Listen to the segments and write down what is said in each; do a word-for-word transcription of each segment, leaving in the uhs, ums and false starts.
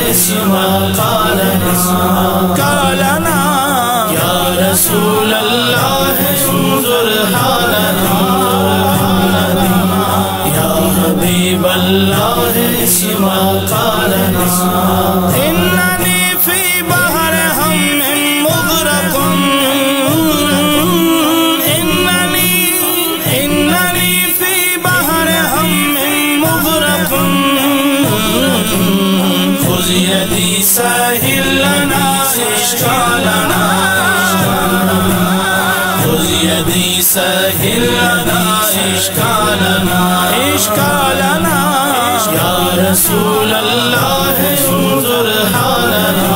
اسمع قالنا یا رسول اللہ انظر حالنا یا حبیب اللہ اسمع قالنا اننی فی بحر ہم مغرق اننی اننی فی بحر ہم مغرق خذ یدی سہل لنا اشکالنا خذ یدی سہل لنا اشکالنا اشکالنا یا رسول اللہ انظر حالنا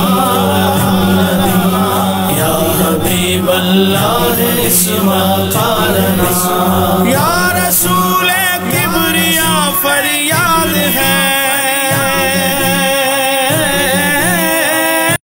یا حبیب اللہ اسمع قالنا یا رسول کبریا فریاد ہے